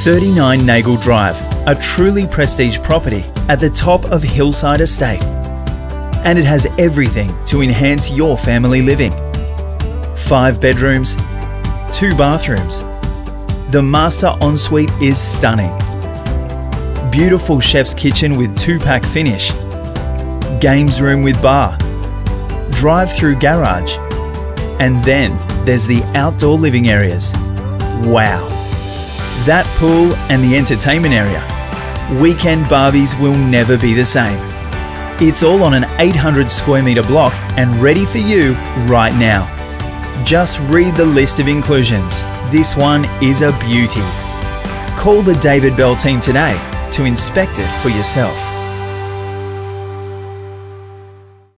39 Nagle Drive, a truly prestige property at the top of Hillside Estate. And it has everything to enhance your family living. 5 bedrooms, 2 bathrooms. The master ensuite is stunning. Beautiful chef's kitchen with 2-pack finish. Games room with bar. Drive-through garage. And then there's the outdoor living areas. Wow! That pool and the entertainment area. Weekend Barbies will never be the same. It's all on an 800 square metre block and ready for you right now. Just read the list of inclusions. This one is a beauty. Call the David Bell team today to inspect it for yourself.